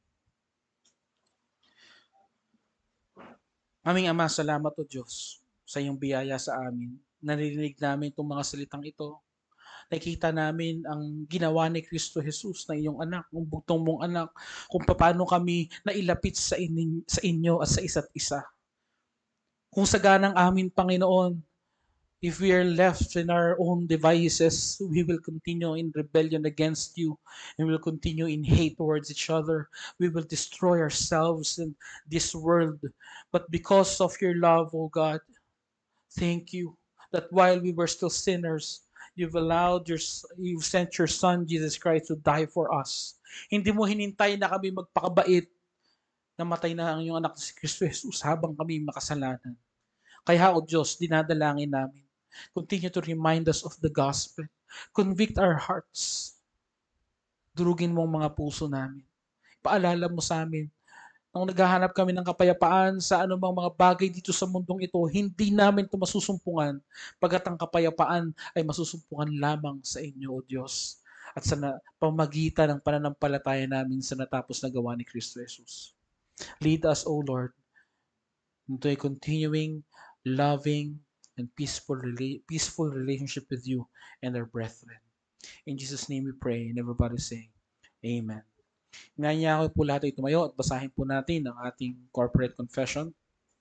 Aming Ama, salamat o Diyos sa iyong biyaya sa amin. Naririnig namin itong mga salitang ito. Nakita namin ang ginawa ni Kristo Jesus na iyong anak, ang bugtong mong anak, kung paano kami nailapit sa inyo at sa isa't isa. Kung saganang amin, Panginoon, if we are left in our own devices, we will continue in rebellion against you and we will continue in hate towards each other. We will destroy ourselves in this world. But because of your love, O God, thank you that while we were still sinners, You've sent your Son, Jesus Christ, to die for us. Hindi mo hinintay na kami magpakabait. Namatay na ang iyong anak si Kristo Jesus habang kami makasalanan. Kaya, O Diyos, dinadalangin namin. Continue to remind us of the gospel. Convict our hearts. Durugin mo ang mga puso namin. Paalala mo sa amin, nung naghahanap kami ng kapayapaan sa anumang mga bagay dito sa mundong ito, hindi namin ito masusumpungan, pagkat ang kapayapaan ay masusumpungan lamang sa inyo, O Diyos, at sa pamagitan ng pananampalataya namin sa natapos na gawa ni Kristo Jesus. Lead us, O Lord, into a continuing, loving, and peaceful relationship with you and our brethren. In Jesus' name we pray, and everybody say, Amen. Nangyayaw po lahat ay tumayo at basahin po natin ang ating corporate confession.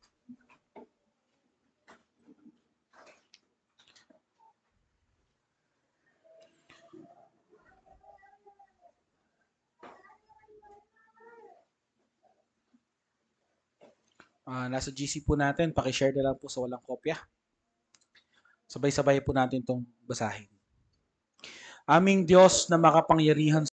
Nasa GC po natin, pakishare na lang po sa walang kopya. Sabay-sabay po natin itong basahin. Aming Diyos na makapangyarihan